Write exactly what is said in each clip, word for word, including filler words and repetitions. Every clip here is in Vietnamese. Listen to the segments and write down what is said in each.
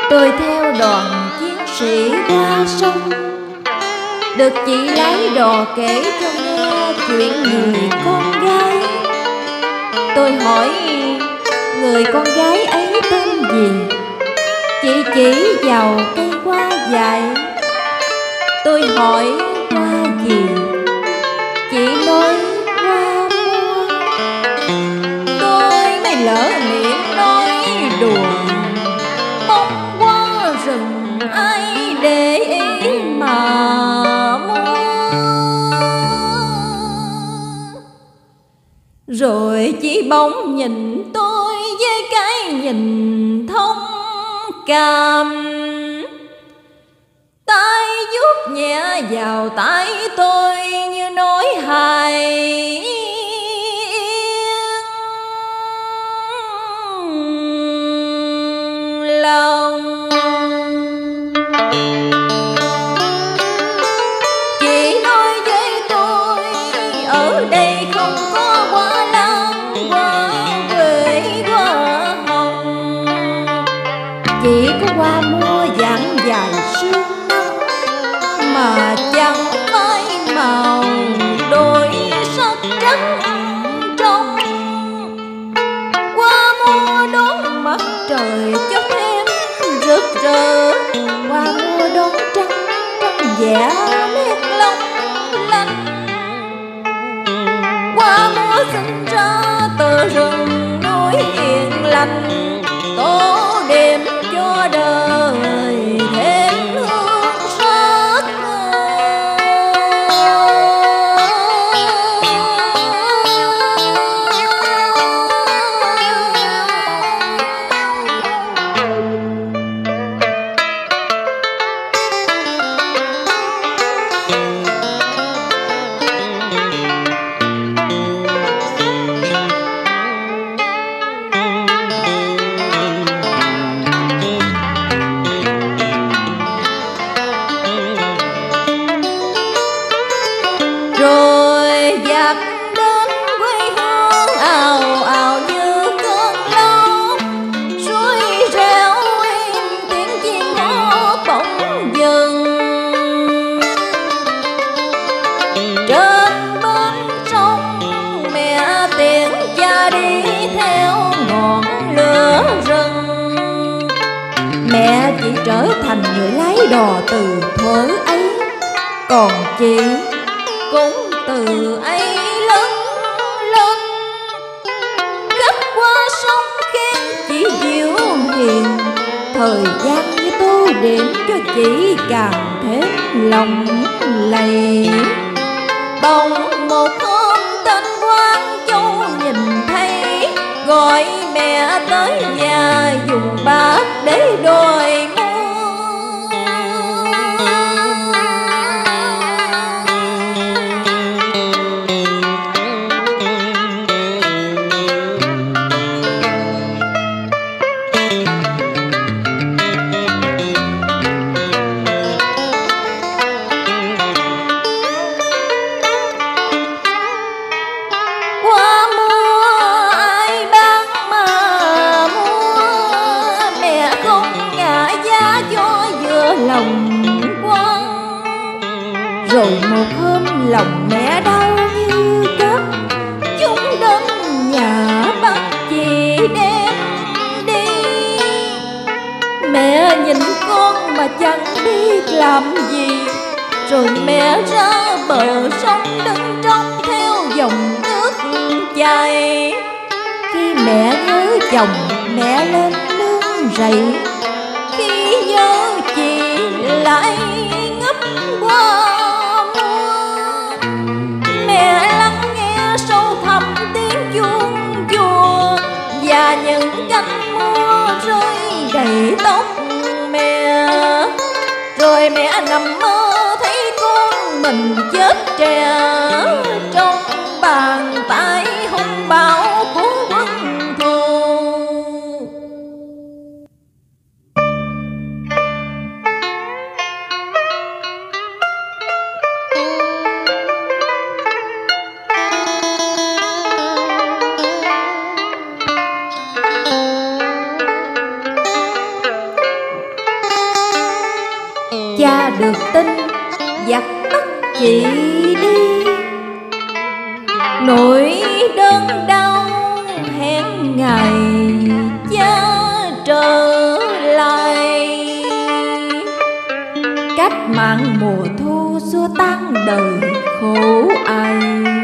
Tôi theo đoàn chiến sĩ qua sông, được chị lái đò kể cho nghe chuyện người con gái. Tôi hỏi người con gái ấy tên gì, chị chỉ vào cây hoa dại. Tôi hỏi hoa gì, chị nói hoa mua. Tôi mới lỡ miệng nói đùa, bông hoa rừng ai để ý mà mua. Rồi chị bỗng nhìn tôi với cái nhìn thông cảm, tay vuốt nhẹ vào tay tôi như nói hài lòng. Chị nói với tôi ở đây không có hoa lan, hoa quế, hoa hồng, chỉ có hoa mua dạng dài sương năm, mà chẳng phai màu đôi sắc trắng trong. Hoa mua đón mặt trời cho thêm rực rỡ, hoa mua đón trăng trăng vẽ nét long lanh. Hoa mua sinh ra từ rừng núi hiền lành, tô điểm cho đời thêm hương sắc. Rồi dạt đến quê hương ào ào như cơn lốc, suối reo êm tiếng chim hót bỗng dừng. Trên bến sông mẹ tiễn cha đi theo ngọn lửa rừng, mẹ chỉ trở thành người lái đò từ thuở ấy, còn chị cũng từ ấy lớn lên. Gấp qua sông khen chị dịu hiền, thời gian như tô điểm cho chị càng thêm lòng lầy. Bỗng một hôm tên Quang Châu nhìn thấy, gọi mẹ tới nhà dùng bát để đòi mua. Lòng Quang rồi một hôm lòng mẹ đau như cắt, chúng đến nhà bắt chị đem đi. Mẹ nhìn con mà chẳng biết làm gì, rồi mẹ ra bờ sông đứng trông theo dòng nước chảy. Khi mẹ nhớ chồng mẹ lên nương rẫy, khi nhớ chị lại ngấp qua mưa. Mẹ lắng nghe sâu thẳm tiếng chuông chùa, và những cánh mua rơi đầy tóc mẹ. Rồi mẹ nằm mơ thấy con mình chết trẻ trong bàn tay hung bạo của quân thù. được tin giặc bắt chị đi. Nỗi đớn đau hẹn ngày cha trở lại. Cách mạng mùa thu xua tan đời khổ ai.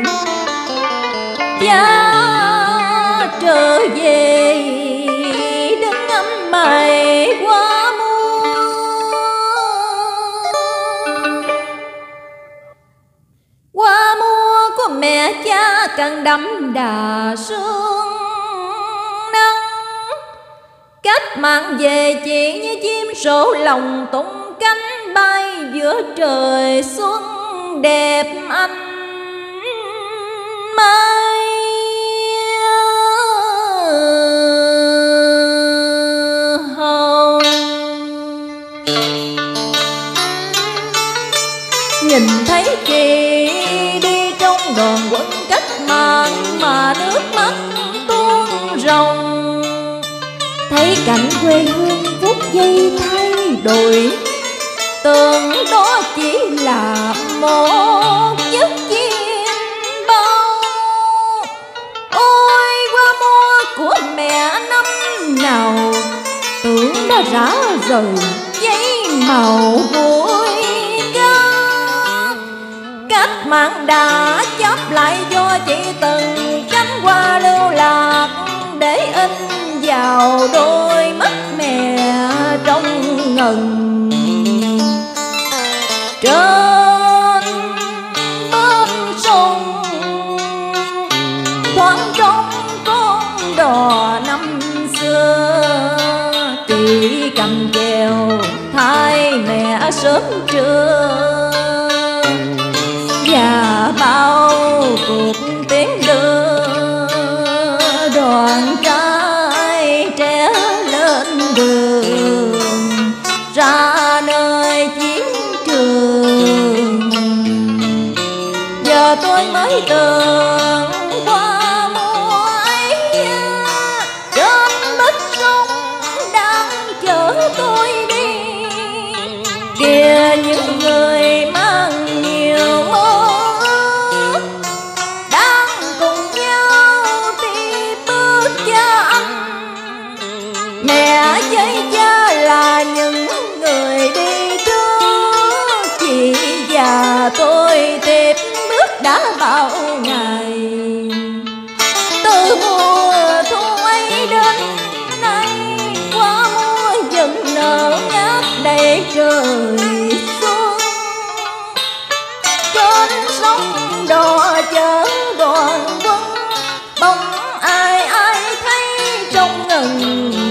Cha trở về đứng ngắm mày qua mùa. Qua mùa của mẹ cha càng đậm đà sương nắng. Cách mạng về chỉ như chim sổ lòng tung cánh bay giữa trời xuân đẹp anh mai. Hồng nhìn thấy chị đi trong đoàn quân cách mạng mà nước mắt tuôn ròng. Thấy cảnh quê hương phút giây thay đổi, tưởng đó chỉ là một giấc chim bao. Ôi qua mùa của mẹ năm nào, tưởng đã rã rời giấy màu vui ca. Cách mạng đã chắp lại cho chị từng cánh hoa lưu lạc, để in vào đôi mắt mẹ trong ngần. Trên bến sông thoáng trống con đò năm xưa, chị cầm chèo thay mẹ sớm trưa. Và bao cuộc tiếng đưa đoàn trai trẻ lên đường, ra nơi chiến trường. Giờ tôi mới tưởng qua mùa ấy, trên bến sông đang chở tôi đi. Kìa những người mang nhiều mơ ước, đang cùng nhau đi bước cha anh. Mẹ với cha là những người đi trước, chị và tôi tiếp bước đã bao ngày. Từ mùa thu ấy đến nay, qua mùa dần nở ngát đầy trời xuân. Trên sông đò chở đoàn quân, bóng ai ai thấy trong ngần